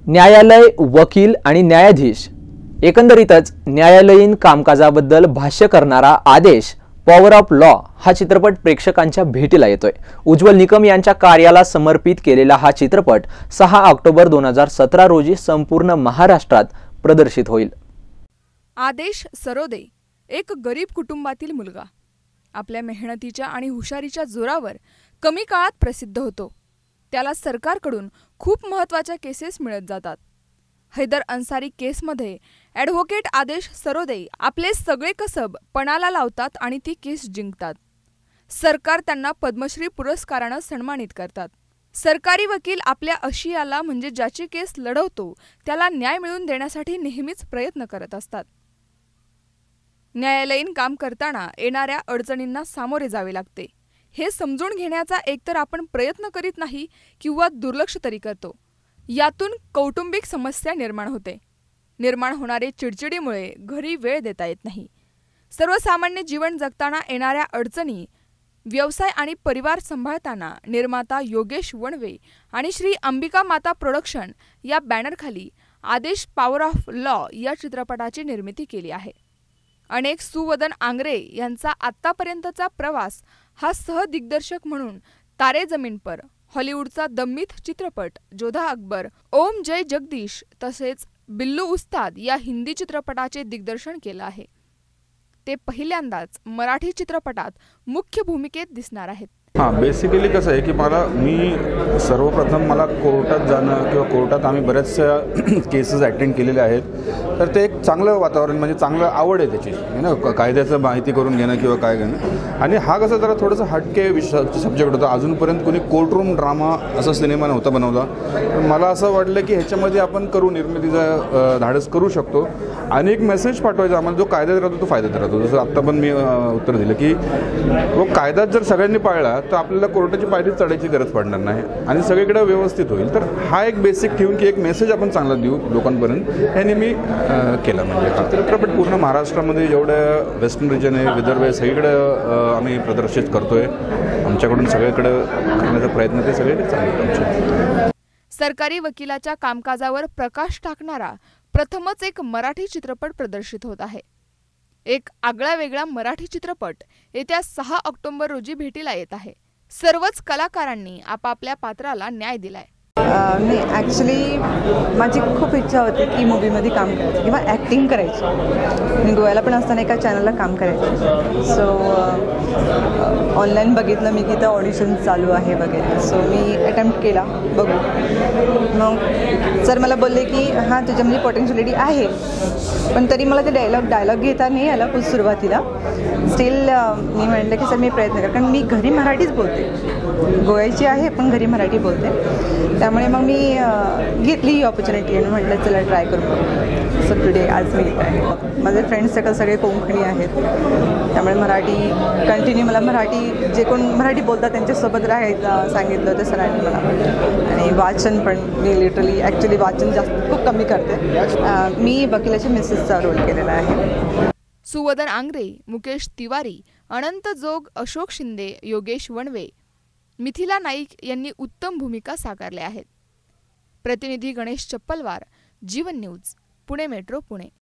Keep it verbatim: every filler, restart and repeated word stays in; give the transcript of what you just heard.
न्यायालय, वकील आणि न्यायाधीश एकंदरीतच न्यायालयीन कामकाजाबद्दल भाष्य करणारा आदेश पॉवर ऑफ लॉ हा चित्रपट प्रेक्षकांच्या भेटीला येतोय। उज्ज्वल निकम यांच्या कार्याला समर्पित केलेला हा चित्रपट सहा ऑक्टोबर दोन हजार सतरा रोजी संपूर्ण महाराष्ट्रात प्रदर्शित होईल। आदेश सरोदे एक गरीब कुटुंबातील मुलगा आपल्या मेहनतीच्या आणि हुशारीच्या जोरावर कमी काळात प्रसिद्ध होतो। त्याला सरकारकडून खूप महत्त्वाच्या केसेस मिळत जातात। हैदर अन्सारी केसमध्ये ॲडव्होकेट आदेश सरोदे आपले सगळे कसब पणाला लावतात आणि ती केस जिंकतात। सरकार त्यांना पद्मश्री पुरस्काराने सन्मानित करतात। सरकारी वकील आपल्या आशियाला म्हणजे ज्याची केस लढवतो त्याला न्याय मिळवून देण्यासाठी नेहमीच प्रयत्न करत असतात। न्यायालयीन काम करताना येणाऱ्या अडचणींना सामोरे जावे लागते। हे समजून घेण्याचा एकतर आपण प्रयत्न करीत नाही किंवा दुर्लक्ष तरी करतो। यातून कौटुंबिक समस्या निर्माण होते। निर्माण होणारे चिडचिडीमुळे घरी वेळ देता येत नाही। सर्वसामान्य जीवन जगताना येणाऱ्या अडचणी, व्यवसाय आणि परिवार सांभाळताना निर्माता योगेश वणवे आणि श्री अंबिका माता प्रोडक्शन या बॅनरखाली आदेश पॉवर ऑफ लॉ या चित्रपटाची निर्मिती केली आहे। अनेक सुवदन आंग्रे यांचा आत्तापर्यंतचा प्रवास हा सहदिग्दर्शक म्हणून तारे जमीन पर, हॉलिवूडचा दम्मित चित्रपट जोधा अकबर, ओम जय जगदीश तसेच बिल्लू उस्ताद या हिंदी चित्रपटाचे दिग्दर्शन केलं आहे। ते पहिल्यांदाच मराठी चित्रपटात मुख्य भूमिकेत दिसणार आहेत। हां, बेसिकली कसं आहे की मला मी सर्वप्रथम मला कोर्टात जाणं किंवा कोर्टात आम्ही बऱ्याचशा केसेस अटेंड केलेले आहेत, तर ते एक चांगलं वातावरण म्हणजे चांगलं आवड आहे त्याची ना, कायद्याचं माहिती करून घेणं किंवा काय घेणं। आणि हा कसं जरा थोडंसं हटके विषय सब्जेक्ट होता। अजूनपर्यंत कोणी कोर्टरूम ड्रामा असा सिनेमा नव्हता बनवला, तर मला असं वाटलं की ह्याच्यामध्ये आपण करू निर्मितीचा धाडस करू शकतो आणि एक मेसेज पाठवायचा आम्हाला, जो कायद्यात राहतो तो फायद्यात राहतो। जसं आत्ता पण मी उत्तर दिलं की तो कायद्यात जर सगळ्यांनी पाळला तर आपल्याला कोर्टाची पायरी चढायची गरज पडणार नाही आणि सगळीकडे व्यवस्थित होईल। तर हा एक बेसिक ठेवून की एक मेसेज आपण चांगला देऊ लोकांपर्यंत, ह्याने मी केला। म्हणजे हा चित्रपट पूर्ण महाराष्ट्रामध्ये जेवढं वेस्टर्न रिजन आहे, विदर्भ आहे, सगळीकडे आम्ही प्रदर्शित करतोय। आमच्याकडून सगळीकडे करण्याचा प्रयत्न ते सगळे चालू। सरकारी वकिलाच्या कामकाजावर प्रकाश टाकणारा प्रथमच एक मराठी चित्रपट प्रदर्शित होत आहे। एक आगळा वेगळा मराठी चित्रपट येत्या सहा ऑक्टोबर रोजी भेटीला येत आहे। सर्वच कलाकारांनी आपापल्या पात्राला न्याय दिलाय। नाही, ॲक्च्युली माझी खूप इच्छा होती की मूवीमध्ये काम करायचं किंवा ॲक्टिंग करायची। मी गोव्याला पण असताना एका चॅनलला काम करायचं। सो ऑनलाईन बघितलं मी की इथं ऑडिशन चालू आहे वगैरे। सो मी अटेम्प्ट केला, बघू। मग सर मला बोलले की हां, तुझ्यामध्ये पोटेन्शियलिटी आहे, पण तरी मला ते डायलॉग डायलॉग घेता नाही आला खूप सुरुवातीला। स्टील मी म्हटलं की सर मी प्रयत्न कर, कारण मी घरी मराठीच बोलते, गोव्याची आहे पण घरी मराठी बोलते। त्यामुळे मग मी घेतली ही ऑपॉर्च्युनिटी आणि म्हटलं चला ट्राय करू। सो टुडे आज मी येत आहे। माझे फ्रेंड्स सगळं सगळे कोकणी आहेत, त्यामुळे मराठी कंटिन्यू मला मराठी जे कोण मराठी बोलतात त्यांच्यासोबत राहायचं सांगितलं होतं सरांनी मला। आणि वाचन पण मी लिटरली ॲक्च्युली वाचन जास्त खूप कमी करते। मी वकिलाच्या मिसेसचा रोल केलेला आहे। सुवदन आंग्रे, मुकेश तिवारी, अनंत जोग, अशोक शिंदे, योगेश वणवे, मिथिला नाईक यांनी उत्तम भूमिका साकारल्या आहेत। प्रतिनिधी गणेश चप्पलवार, जीवन न्यूज, पुणे मेट्रो, पुणे।